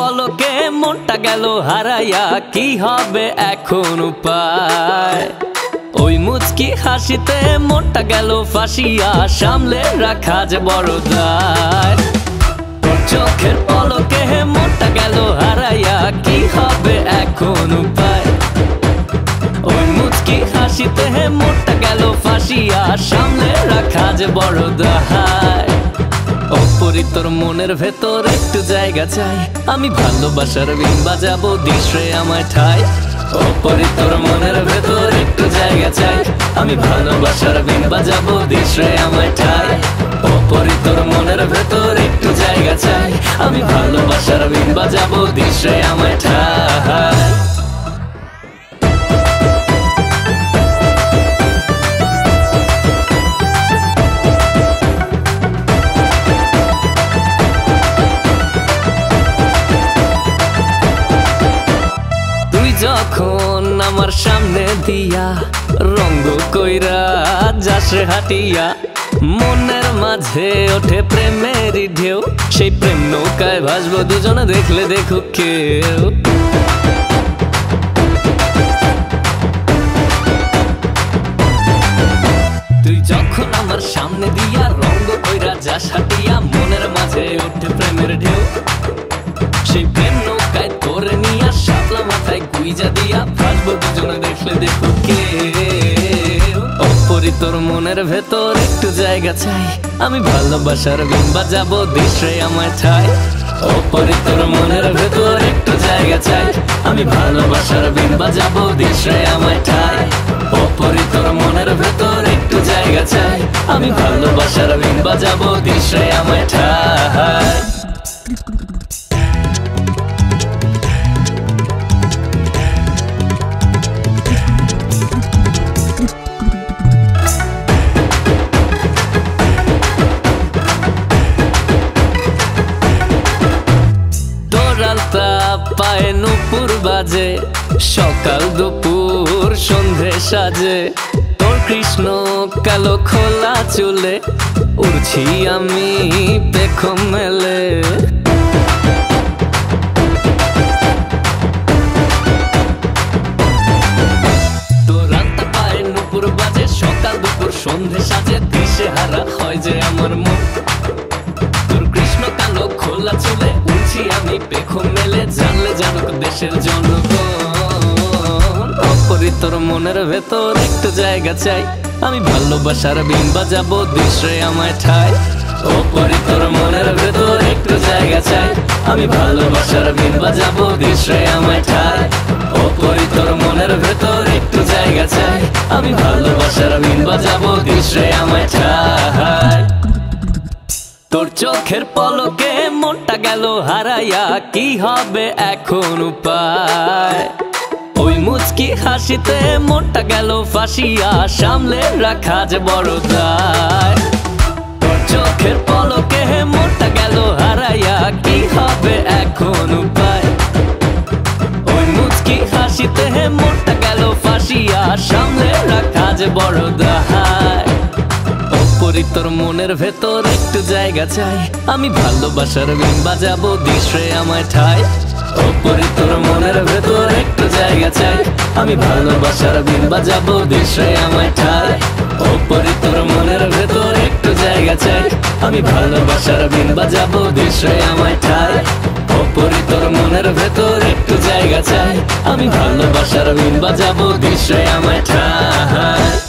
পলকে মনটা গেল হারাইয়া, কি হবে এখন উপায়? ওই মুচকি হাসিতে মনটা গেল ফাঁসিয়া, সামলে রাখা যে বড় দায়। চোখের পলকে মনটা গেল হারাইয়া, কি হবে এখন উপায়? ওই মুচকি হাসিতে মনটা গেল ফাঁসিয়া, সামলে রাখা যে বড় দায়। অপরি তোর মনের ভেতর একটু জায়গা চাই, আমি ভালোবাসার বিন বাজাবো, দিস রে আমায় ঠাই। অপরি তোর মনের ভেতর একটু জায়গা চাই, আমি ভালোবাসার বিন বাজাবো, দিস রে আমায় ঠাই। অপরি তোর মনের ভেতর একটু জায়গা চাই, আমি ভালোবাসার বিন বাজাবো, দিস রে আমায় ঠাই। যখন আমার সামনে দিয়া রঙ্গ কইরা যাস হাটিয়া, মনের মাঝে ওঠে প্রেমের ঢেউ, সেই প্রেম নৌকায় ভাসবো দুজনে, দেখলে দেখুক কেউ। তুই যখন আমার সামনে দিয়া রঙ্গ কইরা যাস হাটিয়া, মনের মাঝে ওঠে প্রেমের ঢেউ, সেই প্রেম নৌকায় তোরে নিয়া শাপলা মাথায় গুইজা দিয়া ভাসবো দুজনে, দেখলে দেখুক কেউ। অপরি তোর মনের ভেতর একটু জায়গা চাই, আমি ভালোবাসার বিন বাজাবো, দিস রে আমায় ঠাই। অপরি তোর মনের ভেতর একটু জায়গা চাই, আমি ভালোবাসার বিন বাজাবো, দিস রে আমায় ঠাই। অপরি তোর মনের ভেতর একটু জায়গা চাই, আমি ভালোবাসার বিন বাজাবো, দিস রে আমায় ঠাই। পায়ে নুপুর বাজে, সকাল দুপুর সন্ধে সাজে, তোর কৃষ্ণ কালো খোলা চুলে উড়ছি আমি পেখম মেলে। তোর আলতা পায়ে নুপুর বাজে, সকাল দুপুর সন্ধে সাজে, দিশে হারা হয় যে আমার মন। তোর কৃষ্ণ কালো খোলা চুলে উড়ছি আমি পেখম মেলে, জানলে জানুক দেশের জনগণ। অপরি তোর মনের ভেতর একটু জায়গা চাই, আমি ভালোবাসার বিন বাজাবো, দিস রে আমায় ঠাই। অপরি তোর মনের ভেতর একটু জায়গা চাই, আমি ভালোবাসার বিন বাজাবো, দিস রে আমায় ঠাই। অপরি তোর মনের ভেতর একটু জায়গা চাই, আমি ভালোবাসার বিন বাজাবো, দিস রে আমায় ঠাই। তোর চোখের পলকে মনটা গেল হারাইয়া, কি হবে এখন উপায়? ওই মুচকি হাসিতে মনটা গেল ফাঁসিয়া, সামলে রাখা যে বড় দায়। তোর চোখের পলকে মনটা গেল হারাইয়া, কি হবে এখন উপায়? ওই মুচকি হাসিতে মনটা গেল ফাঁসিয়া, সামলে রাখা যে বড় দায়। অপরি তোর মনের ভেতর একটু জায়গা চাই, আমি ভালোবাসার বিন বাজাবো, দিস রে আমায় ঠাই। অপরি তোর মনের ভেতর একটু জায়গা চাই, আমি ভালোবাসার বিন বাজাবো, দিস রে আমায় ঠাই। অপরি তোর মনের ভেতর একটু জায়গা চাই, আমি ভালোবাসার বিন বাজাবো, দিস রে আমায় ঠাই। অপরি তোর মনের ভেতর একটু জায়গা চাই, আমি ভালোবাসার বিন বাজাবো, দিস রে আমায় ঠাই।